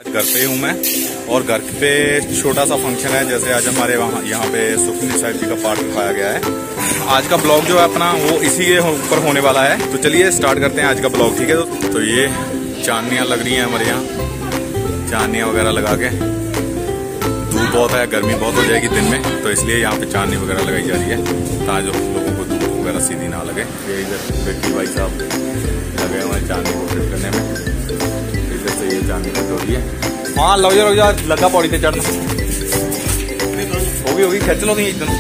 घर पे हूँ मैं और घर पे छोटा सा फंक्शन है। जैसे आज हमारे यहाँ पे सुखमनी साहिब जी का पाठ रखाया गया है। आज का ब्लॉग जो है अपना वो इसी के ऊपर होने वाला है। तो चलिए स्टार्ट करते हैं आज का ब्लॉग, ठीक है। तो ये चांदनियाँ लग रही हैं हमारे यहाँ, चांदनियाँ वगैरह लगा के। धूप बहुत है, गर्मी बहुत हो जाएगी दिन में, तो इसलिए यहाँ पे चांदनी वगैरह लगाई जा रही है ताकि लोगों को धूप वगैरह सीधी ना लगे। ये इधर बेटी भाई साहब लगे हुए हैं चांदनी को फिट करने में। इधर से ये चांदनी फिट हो रही है। हाँ लग जा लगा पौड़ी से चढ़ना होगी खेच लो नहीं एकदम।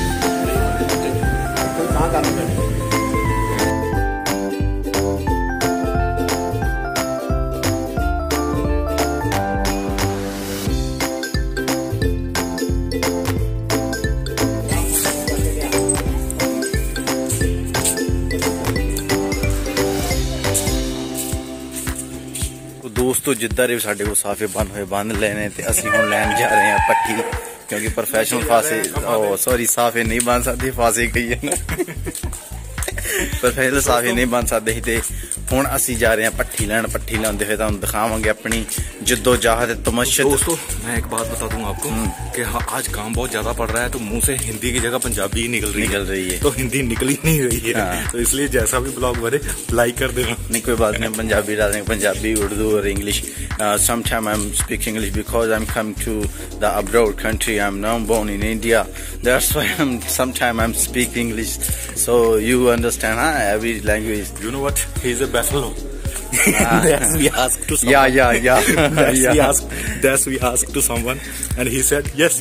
दोस्तों जिद्दां दे साडे को साफे बंद हुए बंद लेने ते असीं हुण लैन जा रहे हैं पट्टी, क्योंकि प्रोफेशनल फासे सॉरी साफे नहीं बन सकते, फासे गई है ना प्रोफेशनल साफे नहीं बन सकते ते हुण असीं जा रहे हैं पट्टी लैन। पट्टी लांदे हुए तुहानूं दिखावांगे अपनी जद्दोजहद तमशद। दोस्तों मैं एक बात बता दूं आपको कि हाँ आज काम बहुत ज्यादा पड़ रहा है, तो मुंह से हिंदी की जगह पंजाबी ही निकल रही है। तो हिंदी निकल ही नहीं रही है। हाँ। तो इसलिए जैसा भी ब्लॉग बने लाइक कर देना। नहीं कोई बात नहीं, पंजाबी डालेंगे, पंजाबी उर्दू और English. Sometime I am speak English because I am come to the abroad country. I am now born in India, that's why I am sometime I am speak English, so you understand every language. You know what, he is a buffalo. That's we asked to someone. Yeah. That's we asked to someone, and he said yes.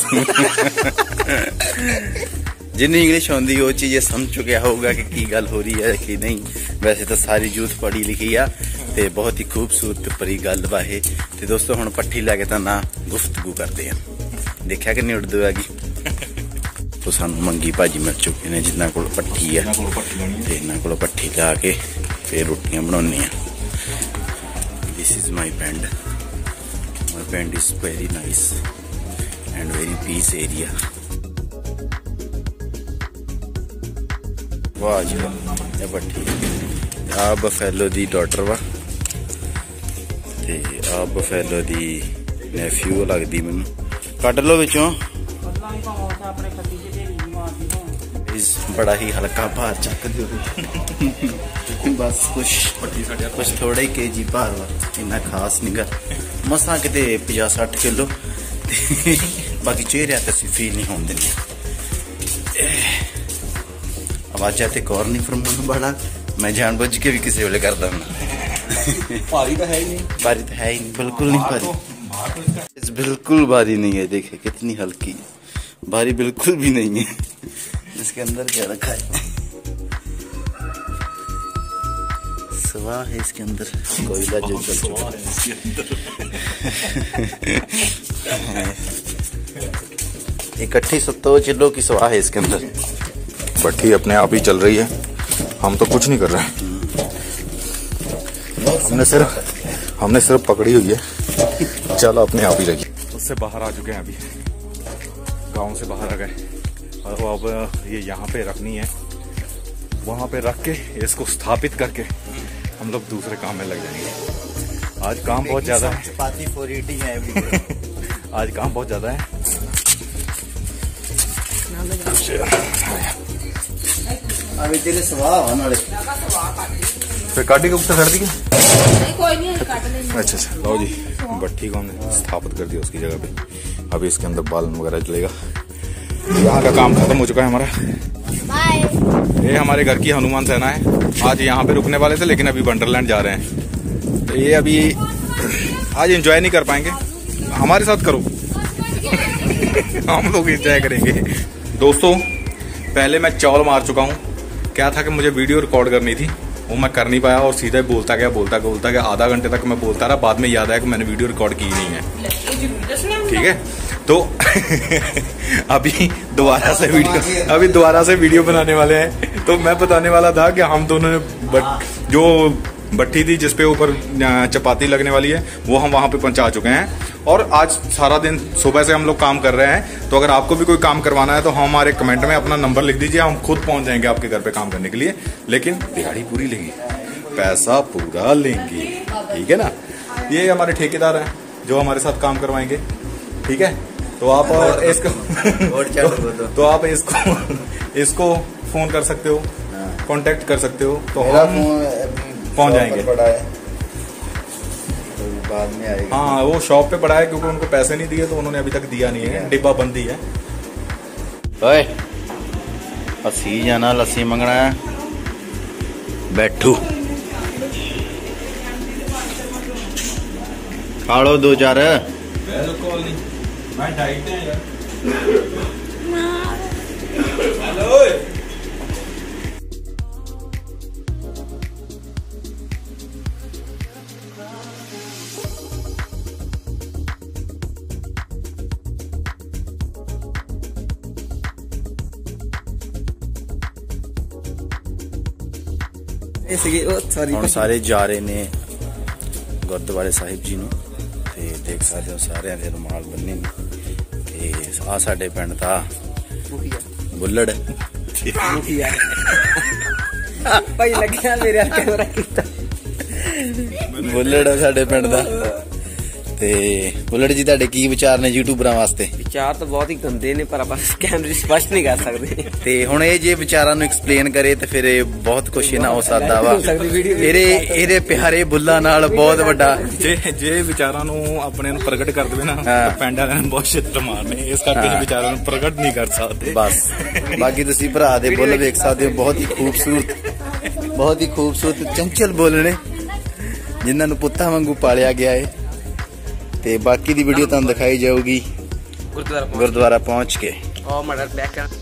जिन्नी English होंदी वो चीज़ समझ चुका होगा कि की गल हो रही है कि नहीं। वैसे तो सारी यूथ पढ़ी लिखी है ते बहुत ही खूबसूरत परी गल वाहे। ते दोस्तों हुण पट्ठी लैके तां ना गुफ्तगू करते हैं। देखा कि नहीं उर्दू हैगी तो सानू मंगी भाजी मिल चुके ने जिन्ना कोल पट्ठी है ते इन्हां कोल पट्ठी ला के फिर रोटियां बनाउणियां। This is my pind. My pind is very nice and very peace area. वाह जी वाह, पट्ठी आ बफेलो दी डॉटर वा ते आ बफेलो दी नेफ्यू लगदी मैनू। कट लो विचों। बड़ा ही हल्का भार चक दो बस कुछ थोड़ा ही केजी भार वा, इन्ना खास नहीं गा। मसा किते 50-60 किलो, बाकी चेहरे ते फील नहीं होने देने। आवाजा ते कौर नहीं फरमाना बड़ा, मैं जानबूझ के भी किसी वेले करदा हूं। भारी तो है ही नहीं, भारी तो है ही नहीं, बिल्कुल नहीं भारी, बिल्कुल भारी नहीं है। देखे कितनी हल्की, भारी बिल्कुल भी नहीं है। इसके अंदर क्या रखा है? सवा है इसके अंदर, कोयला जो चल चुका है। इकट्ठी 100 किलो की सवा है इसके अंदर। भट्टी अपने आप ही चल रही है, हम तो कुछ नहीं कर रहे हैं। हमने सिर्फ पकड़ी हुई है, चल अपने आप ही रही। उससे बाहर आ चुके हैं, अभी गांव से बाहर आ गए और वो अब ये यहाँ पे रखनी है। वहाँ पे रख के इसको स्थापित करके हम लोग दूसरे काम में लग जाएंगे। आज काम बहुत ज्यादा है, चपाती 480 है आज काम बहुत ज्यादा है। अभी तेरे सवाह नाले फिर काटी को सड़ दी कोई नहीं काट लेंगे। अच्छा लो जी, भट्टी को हमने स्थापित कर दिया उसकी जगह पे। अभी इसके अंदर बाल वगैरह चलेगा। यहाँ का काम खत्म हो चुका है हमारा। ये हमारे घर की हनुमान सेना है। आज यहाँ पे रुकने वाले थे लेकिन अभी वंडरलैंड जा रहे हैं। तो ये अभी आज एंजॉय नहीं कर पाएंगे, हमारे साथ करो हम लोग एंजॉय करेंगे। दोस्तों पहले मैं चौल मार चुका हूँ। क्या था कि मुझे वीडियो रिकॉर्ड करनी थी, वो मैं कर नहीं पाया और सीधे बोलता गया आधा घंटे तक मैं बोलता रहा। बाद में याद आया कि मैंने वीडियो रिकॉर्ड की नहीं है, ठीक है। तो अभी दोबारा से वीडियो बनाने वाले हैं। तो मैं बताने वाला था कि हम दोनों ने जो भट्टी थी जिसपे ऊपर चपाती लगने वाली है वो हम वहां पे पहुंचा चुके हैं। और आज सारा दिन सुबह से हम लोग काम कर रहे हैं। तो अगर आपको भी कोई काम करवाना है तो हमारे कमेंट में अपना नंबर लिख दीजिए, हम खुद पहुंच जाएंगे आपके घर पे काम करने के लिए। लेकिन दिहाड़ी पूरी लेंगे, पैसा पूरा लेंगे, ठीक है ना। ये हमारे ठेकेदार हैं, जो हमारे साथ काम करवाएंगे, ठीक है। तो आप इसको तो आप इसको फोन कर सकते हो, कांटेक्ट कर सकते हो, तो हम पहुंच जाएंगे। बाद में आएगी। हाँ, वो शॉप पे पड़ा है क्योंकि उनको पैसे नहीं दिए, तो उन्होंने अभी तक दिया नहीं है, डिब्बा बंदी है। ओए असी जाना लस्सी मंगना है, बैठू खा लो 2-4। बिल्कुल नहीं, मैं डाइट है यार। ਹੁਣ ਸਾਰੇ ਜਾ ਰਹੇ ਨੇ ਗੁਰਦੁਆਰੇ ਸਾਹਿਬ ਜੀ ਨੂੰ, ਤੇ ਦੇਖ ਸਕਦੇ ਹੋ ਸਾਰਿਆਂ ਦੇ ਰੁਮਾਲ ਬੰਨੇ ਨੇ। ਤੇ ਆ ਸਾਡੇ ਪਿੰਡ ਦਾ ਬੁੱਲੜ ਭਾਈ ਲੱਗਿਆ ਮੇਰੇ ਕੈਮਰਾ ਕੀਤਾ। ਬੁੱਲੜ ਸਾਡੇ ਪਿੰਡ ਦਾ। ਤੇ ਬੁੱਲੜ ਜੀ ਤੁਹਾਡੇ ਕੀ ਵਿਚਾਰ ਨੇ ਯੂਟਿਊਬਰਾਂ ਵਾਸਤੇ? ਵਿਚਾਰ ਤਾਂ ਬਹੁਤ ਹੀ ਗੰਦੇ ਨੇ, ਪਰ ਆਪਾਂ ਕੈਮਰੇ ਸਪਸ਼ਟ ਨਹੀਂ ਕਰ ਸਕਦੇ। ਤੇ ਹੁਣ ਇਹ ਜੇ ਵਿਚਾਰਾਂ ਨੂੰ ਐਕਸਪਲੇਨ ਕਰੇ ਤੇ ਫਿਰ ਇਹ ਬਹੁਤ ਕੁਛ ਨਾ ਹੋ ਸਕਦਾ ਵਾ। ਇਹਦੇ ਪਿਆਰੇ ਬੁੱਲਾਂ ਨਾਲ ਬਹੁਤ ਵੱਡਾ ਜੇ ਵਿਚਾਰਾਂ ਨੂੰ ਆਪਣੇ ਨੂੰ ਪ੍ਰਗਟ ਕਰ ਦੇਵੇ ਨਾ, ਤਾਂ ਪਿੰਡ ਵਾਲਿਆਂ ਨੇ ਬਹੁਤ ਛਿੱਤਰ ਮਾਰਨੇ, ਇਸ ਕਰਕੇ ਇਹ ਵਿਚਾਰਾਂ ਨੂੰ ਪ੍ਰਗਟ ਨਹੀਂ ਕਰ ਸਕਦੇ ਬਸ। ਬਾਕੀ ਤੁਸੀਂ ਭਰਾ ਦੇ ਬੁੱਲ ਵੇਖ ਸਕਦੇ ਹੋ, ਬਹੁਤ ਹੀ ਖੂਬਸੂਰਤ ਚੰਚਲ ਬੁੱਲ ਨੇ, ਜਿਨ੍ਹਾਂ ਨੂੰ ਪੁੱਤਾਂ ਵਾਂਗੂ ਪਾਲਿਆ ਗਿਆ ਹੈ। ਤੇ ਬਾਕੀ ਦੀ ਵੀਡੀਓ ਤੁਹਾਨੂੰ ਦਿਖਾਈ ਜਾਊਗੀ ਗੁਰਦੁਆਰਾ ਪਹੁੰਚ ਕੇ। ਉਹ ਮੜਾ ਬੈਕ ਕਰ।